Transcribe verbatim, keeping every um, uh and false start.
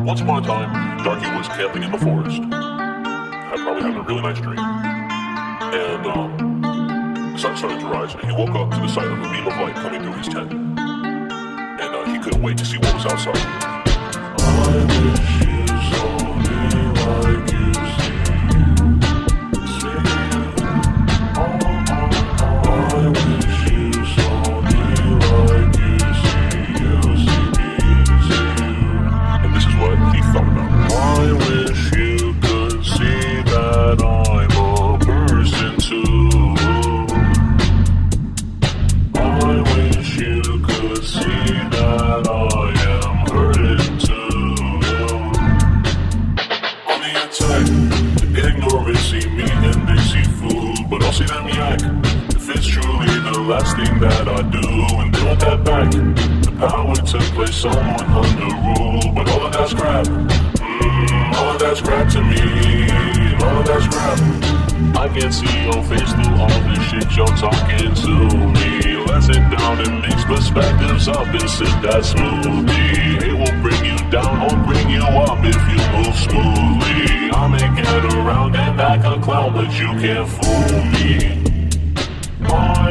Once upon a time, Darkie was camping in the forest. I probably having a really nice dream. And um, the sun started to rise, and he woke up to the sight of a beam of light coming through his tent. And uh, he couldn't wait to see what was outside. I wish you saw me like you see you, see you. I wish you saw me like you see you, see me, see you. And this is what he thought about. I wish you could see that I'm a person too. I wish you could see that I am hurting too. On the attack, ignorance see me and they see food, but I'll see them yak. If it's truly the last thing that I do, and they want that back. The power to play someone under rule, but all of that's crap. Mm, all of that's crap to me. All of that's crap. I can see your face through all the shit you're talking to me. Let's sit down and mix perspectives up and sip that smoothie. It will bring you down or bring you up if you move smoothly. I may get around and act a clown, but you can't fool me. Oh,